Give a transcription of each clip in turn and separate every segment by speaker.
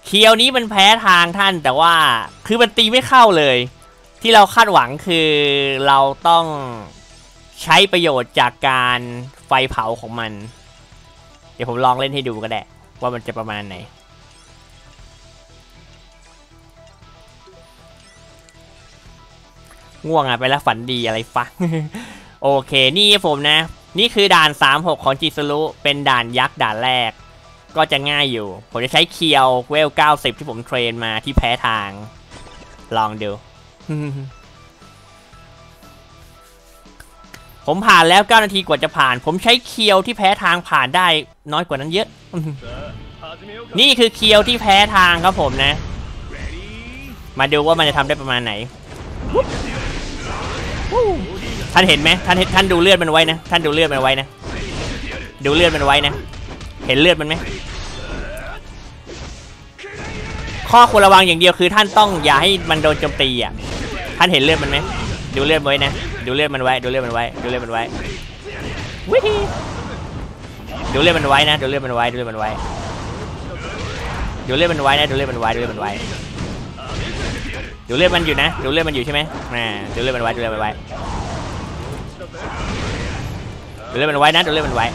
Speaker 1: เคียวนี้มันแพ้ทางท่านแต่ว่าคือมันตีไม่เข้าเลยที่เราคาดหวังคือเราต้องใช้ประโยชน์จากการไฟเผาของมันเดี๋ยวผมลองเล่นให้ดูก็ได้ว่ามันจะประมาณไหนง่วงไปแล้วฝันดีอะไรฟะ โอเคนี่ผมนะนี่คือด่าน36ของจิซุรุเป็นด่านยักษ์ด่านแรกก็จะง่ายอยู่ผมจะใช้เคียวเวล90ที่ผมเทรนมาที่แพ้ทางลองดู ผมผ่านแล้ว9 นาทีกว่าจะผ่านผมใช้เคียวที่แพ้ทางผ่านได้น้อยกว่านั้นเยอะ นี่คือเคียวที่แพ้ทางครับผมนะมาดูว่ามันจะทำได้ประมาณไหนท่านเห็นไหมท่านดูเลือดมันไว้นะท่านดูเลือดมันไว้นะดูเลือดมันไว้นะเห็นเลือดมันไหมข้อควรระวังอย่างเดียวคือท่านต้องอย่าให้มันโดนโจมตีอ่ะท่านเห็นเลือดมันไหมดูเลือดไว้นะดูเลือดมันไว้ดูเลือดมันไว้ดูเลือดมันไว้วิธีดูเลือดมันไว้นะดูเลือดมันไว้ดูเลือดมันไว้ดูเลือดมันไว้นะดูเลือดมันไว้ดูเลือดมันไว้ดูเลือดมันอยู่นะดูเลือดมันอยู่ใช่ไหมดูเลือดมันไว้ดูเลือดมันไว้ดูเลือดมันไว้นะดูเลือดมันไว้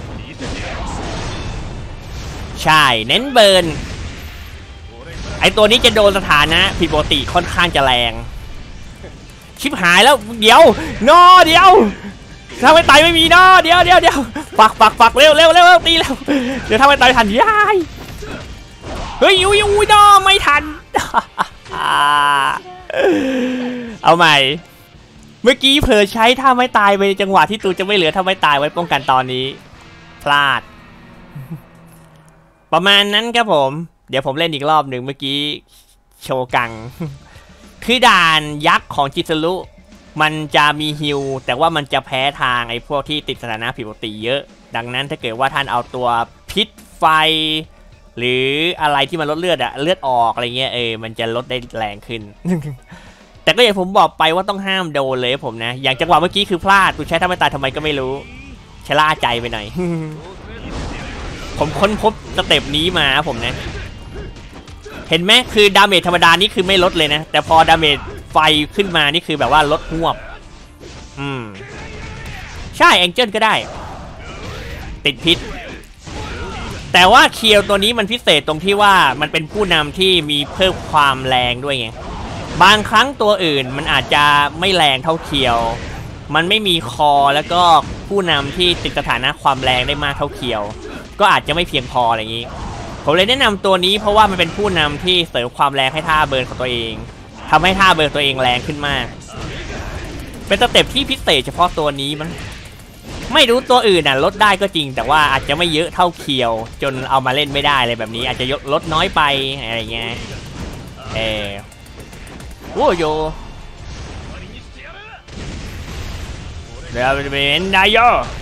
Speaker 1: ใช่เน้นเบิร์นไอตัวนี้จะโดนสถานะผิดปกติค่อนข้างจะแรงชิบหายแล้วเดี๋ยวนอเดี๋ยวถ้าไม่ตายไม่มีนอเดี๋ยวปักเร็วตีแล้วเดี๋ยวถ้าไม่ตายทันยายเฮ้ยอุ้ยนอไม่ทัน เอาใหม่เมื่อกี้เผลอใช้ถ้าไม่ตายไปจังหวะที่ตูจะไม่เหลือถ้าไม่ตายไว้ป้องกันตอนนี้พลาด ประมาณนั้นครับผมเดี๋ยวผมเล่นอีกรอบหนึ่งเมื่อกี้โชกัง คือด่านยักษ์ของจิซุรุมันจะมีฮิลแต่ว่ามันจะแพ้ทางไอ้พวกที่ติดสถานะผิดปกติเยอะดังนั้นถ้าเกิดว่าท่านเอาตัวพิษไฟหรืออะไรที่มันลดเลือดเลือดออกอะไรเงี้ยมันจะลดได้แรงขึ้น แต่ก็อย่างผมบอกไปว่าต้องห้ามโดนเลยผมนะอย่างจังหวะเมื่อกี้คือพลาดกูใช้ถ้าไม่ตายทำไมก็ไม่รู้ชะล่าใจไปหน่อย ผมค้นพบสเต็ปนี้มาผมนะเห็นไหมคือดาเมจธรรมดานี่คือไม่ลดเลยนะแต่พอดาเมจไฟขึ้นมานี่คือแบบว่าลดหวบใช่แองเจิลก็ได้ติดพิษแต่ว่าเคียวตัวนี้มันพิเศษตรงที่ว่ามันเป็นผู้นำที่มีเพิ่มความแรงด้วยไงบางครั้งตัวอื่นมันอาจจะไม่แรงเท่าเคียวมันไม่มีคอแล้วก็ผู้นำที่ติดสถานะความแรงได้มากเท่าเคียวก็อาจจะไม่เพียงพออะไรอย่างนี้ผมเลยแนะนำตัวนี้เพราะว่ามันเป็นผู้นำที่เสริมความแรงให้ท่าเบิร์นของตัวเองทำให้ท่าเบิร์นตัวเองแรงขึ้นมากเป็นสเต็ปที่พิเศษเฉพาะตัวนี้มันไม่รู้ตัวอื่นลดได้ก็จริงแต่ว่าอาจจะไม่เยอะเท่าเคียวจนเอามาเล่นไม่ได้เลยแบบนี้อาจจะลดน้อยไปอะไรเงี้ยโอ้โยเดี๋ยวเป็นนายโย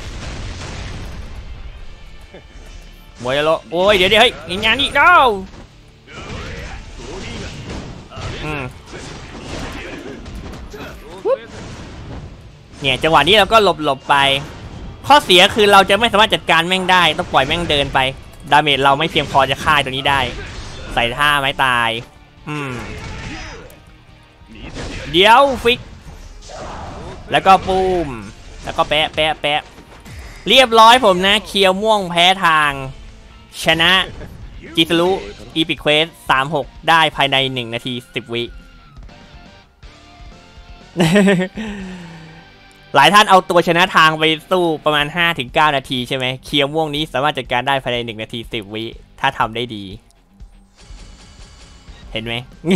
Speaker 1: มวยโลโอ้ยเดี๋ยวเฮ้ยงานนี้เด้าเนี่ยจังหวะนี้เราก็หลบไปข้อเสียคือเราจะไม่สามารถจัดการแม่งได้ต้องปล่อยแม่งเดินไปดาเมจเราไม่เพียงพอจะฆ่าตัวนี้ได้ใส่ท่าไม้ตายเดี๋ยวฟิกแล้วก็ปูมแล้วก็แปะเรียบร้อยผมนะเคียวม่วงแพ้ทางชนะจิซุรุอีพิเควส36ได้ภายใน1 นาที 10 วิ หลายท่านเอาตัวชนะทางไปสู้ประมาณ 5-9 นาทีใช่ไหมเคียวม่วงนี้สามารถจัดการได้ภายใน1 นาที 10 วิถ้าทำได้ดีเห็นไหม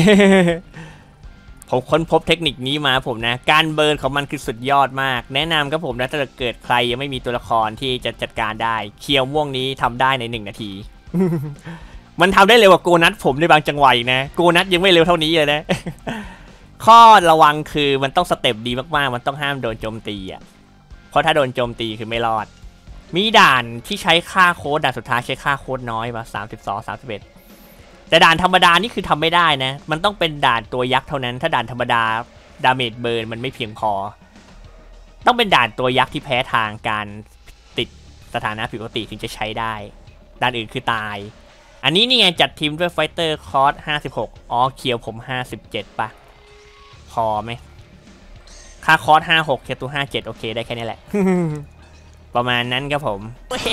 Speaker 1: ผมค้นพบเทคนิคนี้มาผมนะการเบิร์นของมันคือสุดยอดมากแนะนำครับผมนะถ้าเกิดใครยังไม่มีตัวละครที่จะจัดการได้เคียวม่วงนี้ทำได้ใน1 นาที มันทำได้เร็วกว่าโกนัทผมในบางจังหวะนะโกนัทยังไม่เร็วเท่านี้เลยนะ ข้อระวังคือมันต้องสเต็ปดีมากๆมันต้องห้ามโดนโจมตีเพราะถ้าโดนโจมตีคือไม่รอดมีด่านที่ใช้ค่าโค้ดด่านสุดท้ายใช้ค่าโค้ดน้อยมา32-31แต่ด่านธรรมดานี่คือทำไม่ได้นะมันต้องเป็นด่านตัวยักษ์เท่านั้นถ้าด่านธรรมดาดาเมจเบิร์นมันไม่เพียงพอต้องเป็นด่านตัวยักษ์ที่แพ้ทางการติดสถานะผิดปกติถึงจะใช้ได้ด่านอื่นคือตายอันนี้นี่ไงจัดทีมด้วยไฟเตอร์คอร์ส56อ๋อเคียวผม57ป่ะพอไหมค่าคอร์ส56เคียวตัว57โอเคได้แค่นี้แหละ ประมาณนั้นครับผม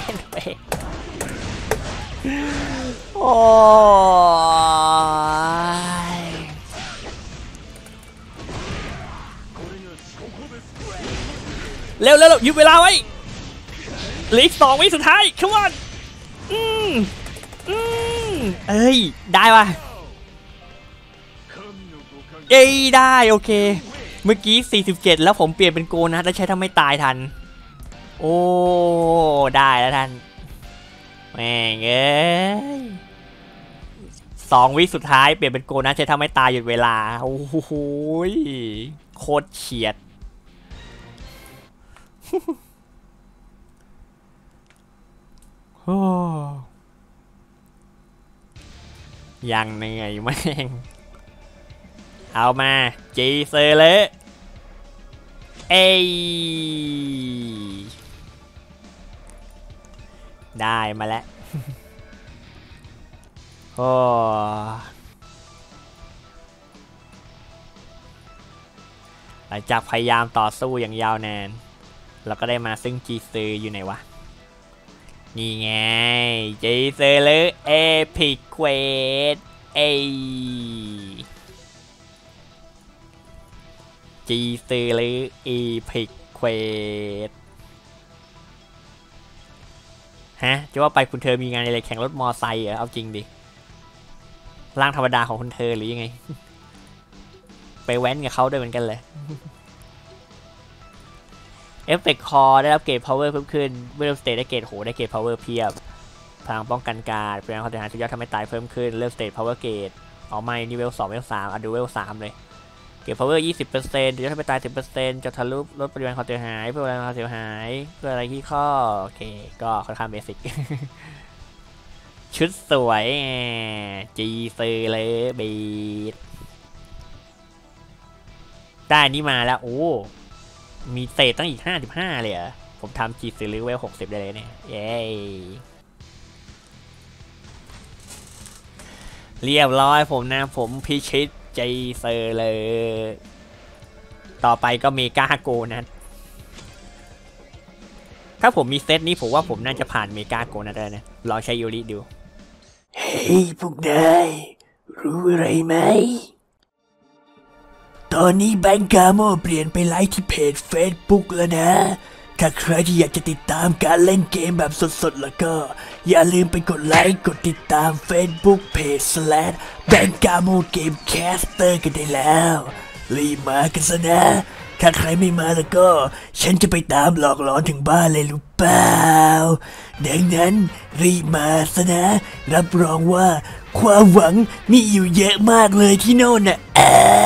Speaker 1: โอ้ยเร็วหยุดเวลาไว้เหลืออีก2 วิสุดท้ายcome on เอ้ยได้ว่ะเอ้ยได้โอเคเมื่อกี้47แล้วผมเปลี่ยนเป็นโกนะแล้วใช้ทำไม่ตายทันโอ้ได้แล้วท่านแม่งเอ้ย2 วิสุดท้ายเปลี่ยนเป็นโกนะใช้ทำไม่ตายหยุดเวลาโอ้โหโคตรเฉียดโอ้ยังเหนื่อยแม่งเอามาจีเซเลยเอ้ยได้มาแล้วโอ้หลังจากพยายามต่อสู้อย่างยาวนานเราก็ได้มาซึ่งจีเซอยู่ไหนวะนี่ไงจีเซเลยเอพิกเควสเอจีเซเลยเอพิกเควสฮะจะว่าไปคุณเธอมีงานอะไรแข่งรถมอไซค์เหรอเอาจริงดิร่างธรรมดาของคุณเธอหรือยังไง ไปแว้นกับเขาด้วยเหมือนกันเลยเอฟเฟกต์คอได้รับเกรด power เพิ่มขึ้นเมื่อเริ่มสเตจได้เกรดโหได้เกรด power เพียบพลังป้องกันการพลังความเสียหายทุกยอดทำให้ตายเพิ่มขึ้นเริ่มสเตจ power เกรดอ๋อไม่นี่เวล2เวล3อ่ะดูเวล3เลยเกรด power 20%ยอดทำให้ตาย 10% จะทะลุลดปริมาณความเสียหายเพื่ออะไรความเสียหายเพื่ออะไรที่ข้อโอเคก็ค่อนข้างเบสิก ชุดสวยจีซีเลยบีดได้นี่มาแล้วโอ้มีเศษตั้งอีก55เลยเหรอผมทำจีซีหรือเวล60ได้เลยเนี่ยเย้เรียบร้อยผมนะผมพิชิตจีซีเลยต่อไปก็เมกาโกนะถ้าผมมีเซตนี้ผมว่าผมน่าจะผ่านเมกาโกนะได้นะลองใช้ยูริดูเฮ้ยพวกนายรู้อะไรไหมตอนนี้แบงก์กาโมเปลี่ยนไปไลฟ์ที่เพจ Facebook แล้วนะถ้าใครที่อยากจะติดตามการเล่นเกมแบบสดๆแล้วก็อย่าลืมไปกดไลค์กดติดตาม Facebook Page / แบงก์กาโมเกมแคสเตอร์กันได้แล้วรีบมากันซะนะถ้าใครไม่มาแล้วก็ฉันจะไปตามหลอกหลอนถึงบ้านเลยรู้เปล่าดังนั้นรีบมาซะนะรับรองว่าความหวังมีอยู่เยอะมากเลยที่โน่นน่ะ